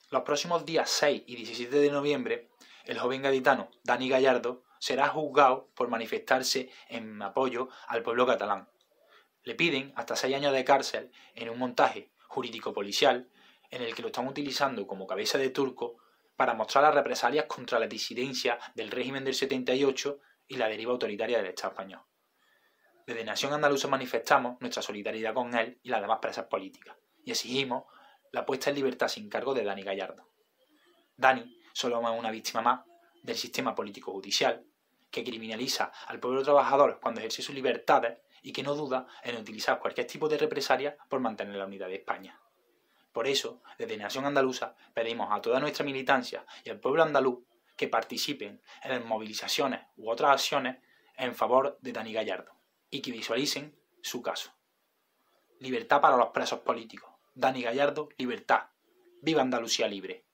Los próximos días 6 y 17 de noviembre, el joven gaditano Dani Gallardo será juzgado por manifestarse en apoyo al pueblo catalán. Le piden hasta 6 años de cárcel en un montaje jurídico-policial en el que lo están utilizando como cabeza de turco para mostrar las represalias contra la disidencia del régimen del 78 y la deriva autoritaria del Estado español. Desde Nación Andaluza manifestamos nuestra solidaridad con él y las demás presas políticas y exigimos la puesta en libertad sin cargo de Dani Gallardo. Dani solo es una víctima más del sistema político-judicial que criminaliza al pueblo trabajador cuando ejerce sus libertades y que no duda en utilizar cualquier tipo de represalia por mantener la unidad de España. Por eso, desde Nación Andaluza pedimos a toda nuestra militancia y al pueblo andaluz que participen en movilizaciones u otras acciones en favor de Dani Gallardo y que visualicen su caso. Libertad para los presos políticos. Dani Gallardo, libertad. ¡Viva Andalucía libre!